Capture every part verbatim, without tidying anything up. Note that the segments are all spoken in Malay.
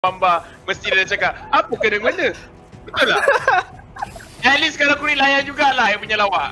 Mamba. Mesti dia cakap, apa kena-mena? Betul tak? At least kalau Kuri layan jugalah yang punya lawak.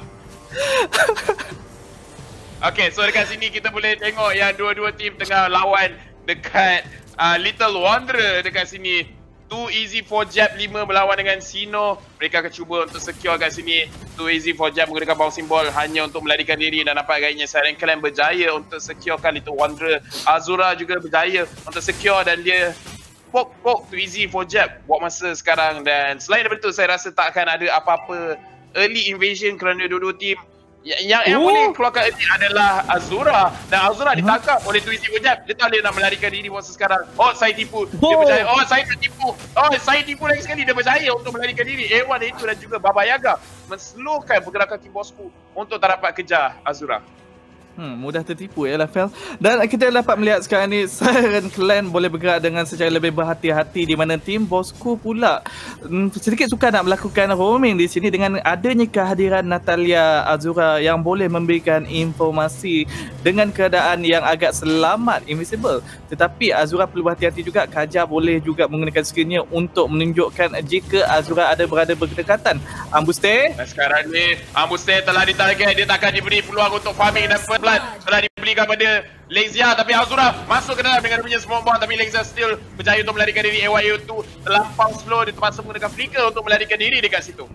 Okay, so dekat sini kita boleh tengok yang dua-dua tim tengah lawan dekat uh, Little Wanderer dekat sini. Too easy for Jab lima berlawan dengan Sino. Mereka akan cuba untuk secure kat sini. Too easy for Jab menggunakan bouncing ball hanya untuk melarikan diri dan nampak agaknya Siren Clan berjaya untuk securekan Little Wanderer. Azura juga berjaya untuk secure dan dia poke poke too easy for Jab buat masa sekarang. Dan selain daripada itu saya rasa tak akan ada apa-apa early invasion kerana dua-dua tim yang, yang, yang oh. boleh keluarkan early adalah Azura. Dan Azura ditangkap oleh too easy for Jab. Dia tak boleh nak melarikan diri masa sekarang. Oh, saya tipu. Dia oh. berjaya. Oh, saya tertipu. Oh, saya tipu lagi sekali. Dia berjaya untuk melarikan diri. A one itu dan juga Baba Yaga menslowkan pergerakan tim Bosku untuk tak dapat kejar Azura. Hmm, mudah tertipu ya lah Fel. Dan kita dapat melihat sekarang ni Siren Clan boleh bergerak dengan secara lebih berhati-hati di mana tim Bosku pula hmm, sedikit sukar nak melakukan roaming di sini dengan adanya kehadiran Natalia Azura yang boleh memberikan informasi dengan keadaan yang agak selamat invisible. Tetapi Azura perlu berhati-hati juga. Kaja boleh juga menggunakan skillnya untuk menunjukkan jika Azura ada berada berdekatan. Ambuste. Dan sekarang ni Ambuste telah ditarget. Dia takkan diberi peluang untuk farming dan blood telah diberikan pada Lexia, tapi Azura masuk ke dalam dengan punya smoke bomb, tapi Lexia still berjaya untuk melarikan diri. A Y U tu terlampau slow, dia terpaksa menggunakan flicker untuk melarikan diri dekat situ.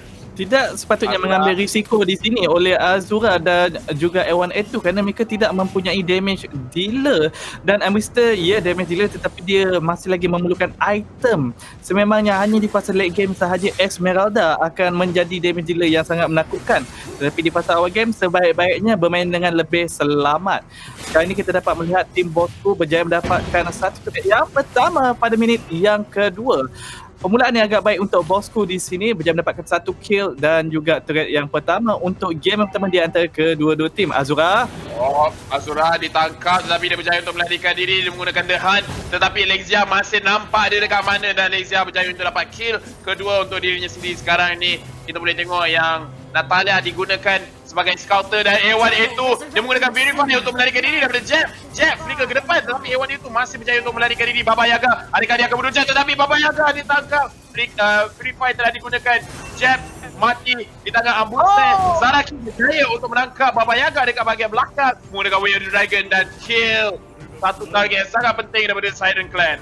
Tidak sepatutnya Azura mengambil risiko di sini oleh Azura dan juga A one A two kerana mereka tidak mempunyai damage dealer. Dan Ambuster, ya damage dealer tetapi dia masih lagi memerlukan item. Sememangnya hanya di fasa late game sahaja Esmeralda akan menjadi damage dealer yang sangat menakutkan. Tetapi di fasa awal game sebaik-baiknya bermain dengan lebih selamat. Kali ini kita dapat melihat tim Bosku berjaya mendapatkan satu turret yang pertama pada minit yang kedua. Permulaan yang agak baik untuk Bosku di sini, berjaya mendapatkan satu kill dan juga turret yang pertama untuk game yang pertama di antara kedua-dua tim. Azura. Oh, Azura ditangkap tetapi dia berjaya untuk melarikan diri. Dia menggunakan The Hunt tetapi Lexia masih nampak dia dekat mana dan Lexia berjaya untuk dapat kill kedua untuk dirinya sendiri. Sekarang ni kita boleh tengok yang Natalia digunakan sebagai scouter dan A one A two dia menggunakan Verify untuk melarikan diri daripada Jab. Jab flicker ke depan tetapi A one A two masih berjaya untuk melarikan diri. Baba Yaga, adakah dia akan berujar tetapi Baba Yaga ditangkap. Verify telah digunakan. Jab mati di tangan Ambuste. Oh. Zaraki berjaya untuk menangkap Baba Yaga dekat bahagian belakang menggunakan Way of the Dragon dan kill satu target yang sangat penting daripada Siren Clan.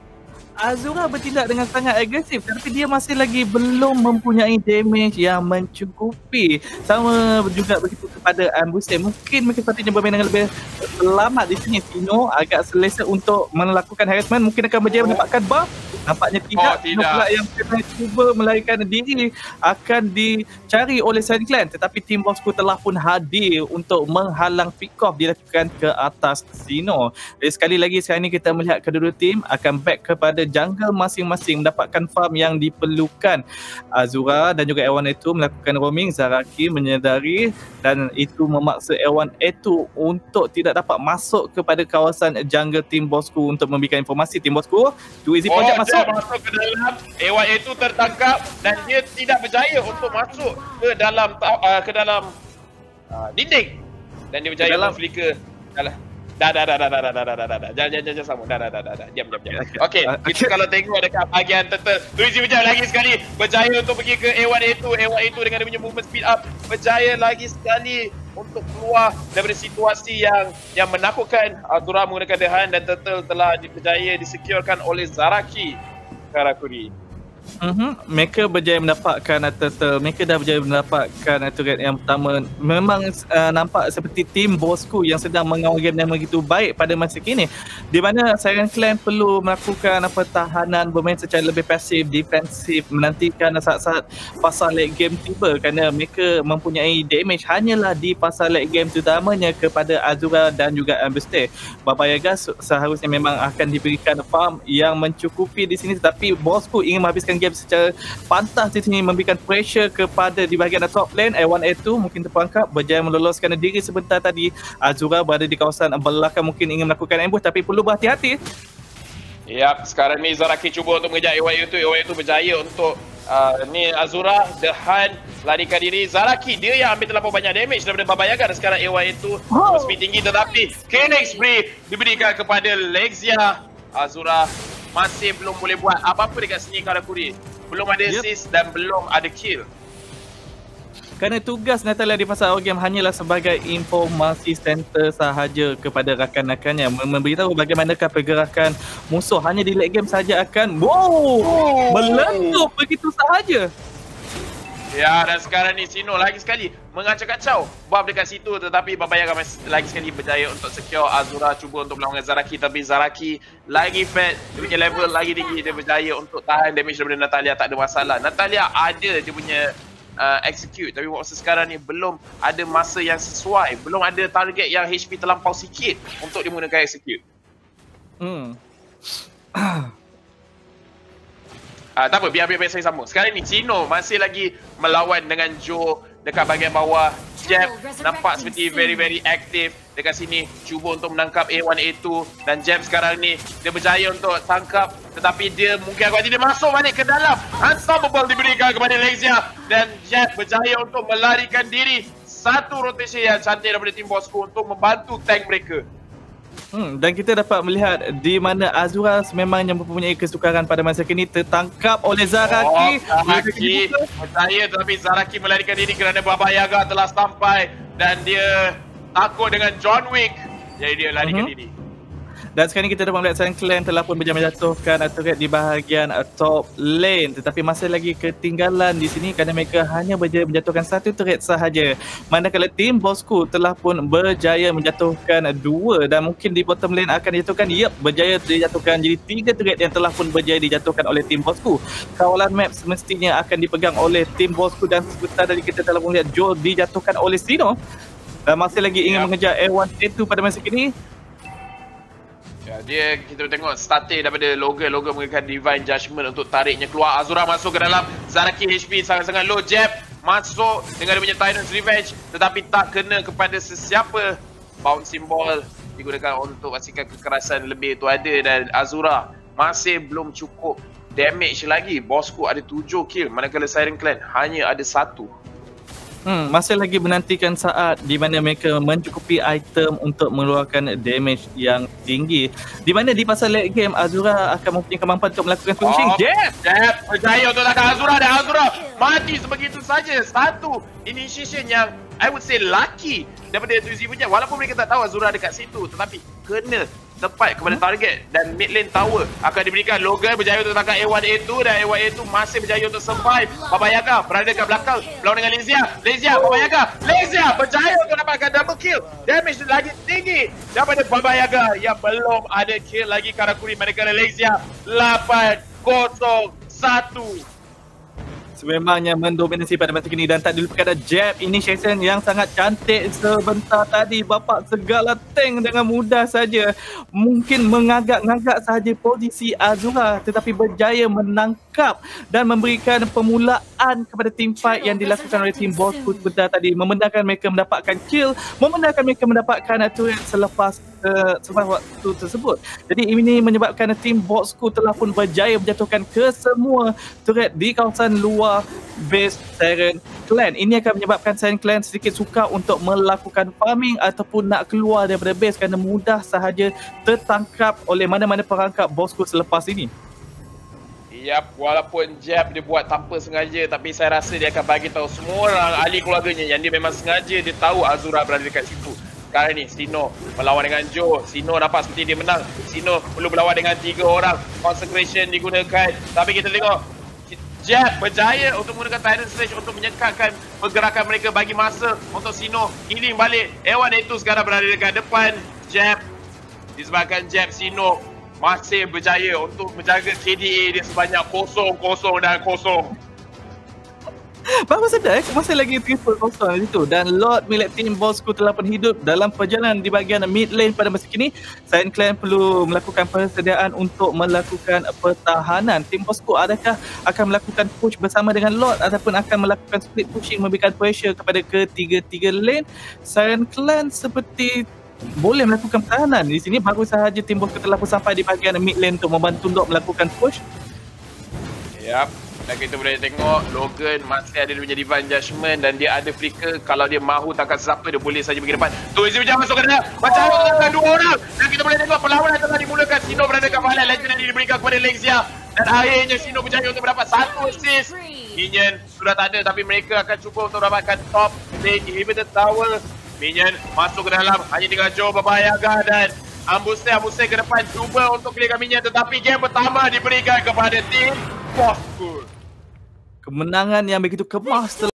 Azura bertindak dengan sangat agresif tapi dia masih lagi belum mempunyai damage yang mencukupi. Sama juga begitu kepada Ambuste. Mungkin mereka sepatutnya bermain dengan lebih selamat di sini. Sino agak selesa untuk melakukan harassment. Mungkin akan berjaya mendapatkan buff. Nampaknya tidak. Oh, tidak. Pula yang kena cuba melarikan diri akan dicari oleh Siren Clan. Tetapi tim Bosku telah pun hadir untuk menghalang pick off dilakukan ke atas Sino. Jadi sekali lagi sekarang ini kita melihat kedua-dua tim akan back kepada jungle masing-masing mendapatkan farm yang diperlukan. Azura dan juga A one A two melakukan roaming. Zaraki menyedari dan itu memaksa A one A two untuk tidak dapat masuk kepada kawasan jungle tim Bosku untuk memberikan informasi. Tim Bosku too easy project oh, masuk. masuk ke dalam. A one A two tertangkap dan dia tidak berjaya untuk masuk ke dalam uh, ke dalam uh, dinding dan dia berjaya untuk flicker. Dalam Dah dah dah dah dah dah dah dah dah dah jangan jangan jangan sambung dah dah dah dah dah diam diam diam. Okey, kita kalau tengok dekat bahagian turtle, Luigi berjaya lagi sekali berjaya untuk pergi ke A one A two. A one A two dengan dia punya movement speed up berjaya lagi sekali untuk keluar daripada situasi yang yang menakutkan. Azura menggunakan The Hunt dan turtle telah berjaya disecurekan oleh Zaraki Karakuri. Mm-hmm. Mereka berjaya mendapatkan turtle. Mereka dah berjaya mendapatkan turret yang pertama. Memang uh, nampak seperti tim Bosku yang sedang mengawal game yang begitu baik pada masa kini, di mana Siren Clan perlu melakukan pertahanan, bermain secara lebih pasif, defensif, menantikan saat-saat fasa late game tiba kerana mereka mempunyai damage hanyalah di fasa late game, terutamanya kepada Azura dan juga Ambuste. Baba Yaga seharusnya memang akan diberikan farm yang mencukupi di sini, tetapi Bosku ingin menghabiskan game secara pantas di sini, memberikan pressure kepada di bahagian top lane. A one A two mungkin terperangkap, berjaya meloloskan diri sebentar tadi. Azura berada di kawasan belakang, mungkin ingin melakukan ambush tapi perlu berhati-hati. Yap, sekarang ni Zaraki cuba untuk mengejar A one A two. A one A two berjaya untuk uh, ni Azura, The Hunt larikan diri. Zaraki dia yang ambil terlalu banyak damage daripada Baba Yaga dan sekarang A one A two oh. speed tinggi tetapi killing spree diberikan kepada Lexia. Azura masih belum boleh buat apa-apa dekat sini Karakuri. Belum ada Yep. assist dan belum ada kill. Kerana tugas Natalia di pasar awal game hanyalah sebagai informasi center sahaja kepada rakan-rakannya, memberitahu bagaimanakah pergerakan musuh. Hanya di late game saja akan wow, Oh. meletup begitu sahaja. Ya, dan sekarang ni Sino lagi sekali mengacau-kacau buff dekat situ, tetapi Baba Yaga masih lagi sekali berjaya untuk secure. Azura cuba untuk melawan Zaraki, tapi Zaraki lagi fat, dia punya level lagi tinggi, dia berjaya untuk tahan damage daripada Natalia. Tak ada masalah, Natalia ada dia punya uh, execute, tapi masa sekarang ni belum ada masa yang sesuai, belum ada target yang H P terlampau sikit untuk dia menggunakan execute. Hmm. Ah, tak apa, biar-biar saya sambung. Sekarang ni Cino masih lagi melawan dengan Joe dekat bahagian bawah. Jeb nampak seperti very very aktif dekat sini, cuba untuk menangkap A one A two, dan Jeb sekarang ni dia berjaya untuk tangkap, tetapi dia mungkin agak dia masuk balik ke dalam. Unstoppable diberikan kepada Lexia, dan Jeb berjaya untuk melarikan diri. Satu rotation yang cantik daripada tim Bosco untuk membantu tank mereka. Hmm, dan kita dapat melihat di mana Azura sememangnya mempunyai kesukaran pada masa kini, tertangkap oleh Zaraki. Oh, Zaraki berjaya, tetapi Zaraki melarikan diri kerana Baba Yaga telah sampai dan dia takut dengan John Wick. Jadi dia larikan uh-huh. diri. Dan sekarang ni kita dapat melihat Silent Clan telah pun berjaya menjatuhkan turret di bahagian uh, top lane, tetapi masih lagi ketinggalan di sini kerana mereka hanya berjaya menjatuhkan satu turret sahaja. Manakala tim Bosco telah pun berjaya menjatuhkan dua, dan mungkin di bottom lane akan dijatuhkan. Yep, berjaya dijatuhkan jadi tiga turret yang telah pun berjaya dijatuhkan oleh tim Bosco. Kawalan map semestinya akan dipegang oleh tim Bosco, dan sebentar tadi kita telah melihat Joel dijatuhkan oleh Sino. Dan masih lagi ingin yep. mengejar A one A two pada masa kini. Ya, dia kita tengok starting daripada Logan. Logan menggunakan Divine Judgment untuk tariknya keluar. Azura masuk ke dalam. Zaraki H P sangat-sangat low. Jeb masuk dengan dia punya Tyrant's Revenge, tetapi tak kena kepada sesiapa. Bouncing ball digunakan untuk pastikan kekerasan lebih itu ada, dan Azura masih belum cukup damage lagi. Bosco ada tujuh kill, manakala Siren Clan hanya ada satu. Hmm, masih lagi menantikan saat di mana mereka mencukupi item untuk mengeluarkan damage yang tinggi. Di mana di pasal late game Azura akan mempunyai kemampuan untuk melakukan finishing. Oh, Jeb, Jeb berjaya untuk lakukan Azura, dan Azura mati sebegitu saja. Satu initiation yang I would say lucky daripada Tuzi punya. Walaupun mereka tak tahu Azura dekat situ, tetapi kena tepat kepada target, dan mid lane tower akan diberikan. Logan berjaya untuk tangkap A one A two, dan A one A two masih berjaya untuk survive. Baba Yaga berada dekat belakang melawan dengan Lexia. Lexia, Baba Yaga, Lexia berjaya untuk dapatkan double kill. Damage lagi tinggi daripada Baba Yaga yang belum ada kill lagi. Karakuri, manakala Lexia lapan kosong satu. Sememangnya mendominasi pada masa kini, dan tak dilupakan ada jab initiation yang sangat cantik sebentar tadi. Bapak segala tank dengan mudah saja mungkin mengagak-ngagak sahaja posisi Azura, tetapi berjaya menangkap dan memberikan permulaan kepada team fight yang dilakukan oleh tim Bosco sebentar tadi, membenarkan mereka mendapatkan kill, membenarkan mereka mendapatkan turret selepas Uh, selepas waktu tersebut. Jadi ini menyebabkan tim Bosco telah pun berjaya menjatuhkan kesemua turret di kawasan luar base Siren Clan. Ini akan menyebabkan Siren Clan sedikit sukar untuk melakukan farming ataupun nak keluar daripada base kerana mudah sahaja tertangkap oleh mana-mana perangkap Bosco selepas ini. Yap, walaupun jab dia buat tanpa sengaja, tapi saya rasa dia akan bagi tahu semua orang ahli keluarganya yang dia memang sengaja dia tahu Azura berada dekat situ. Sekarang ni Sino melawan dengan Joe. Sino nampak seperti dia menang. Sino perlu berlawan dengan tiga orang. Consecration digunakan, tapi kita tengok Jab berjaya untuk menggunakan Tyrant Sledge untuk menyekatkan pergerakan mereka, bagi masa untuk Sino healing balik. A one A two sekarang berada dekat depan Jab. Disebabkan Jab, Sino masih berjaya untuk menjaga K D A dia sebanyak kosong, kosong dan kosong. Bapak sedar, masih lagi triple kosong di situ, dan Lord milik tim Bosco telah pun hidup dalam perjalanan di bahagian mid lane pada masa kini. Siren Clan perlu melakukan persediaan untuk melakukan pertahanan. Tim Bosco adakah akan melakukan push bersama dengan Lord ataupun akan melakukan split pushing, memberikan pressure kepada ketiga-tiga lane? Siren Clan seperti boleh melakukan pertahanan. Di sini baru sahaja tim Bosco telah pun sampai di bahagian mid lane untuk membantu Lord melakukan push. Yap. Dan kita boleh tengok Logan masih ada dia punya Divine Judgment dan dia ada flicker. Kalau dia mahu tangkap siapa dia boleh saja pergi depan. Tu Izzy Wijaya masuk ke dalam. Macam mana dua orang. Dan kita boleh tengok perlawanan telah dimulakan. Sino berada kat Valen. Legendary diberikan kepada Lexia. Dan akhirnya Sino berjaya untuk mendapat satu assist. Minion sudah tak ada tapi mereka akan cuba untuk dapatkan top lane inhibitor tower. Minion masuk ke dalam. Hanya tinggal Joe berbahayakan dan Ambusai-ambusai ke depan cuba untuk clearkan Minion. Tetapi game pertama diberikan kepada tim Bosku. Kemenangan yang begitu kemas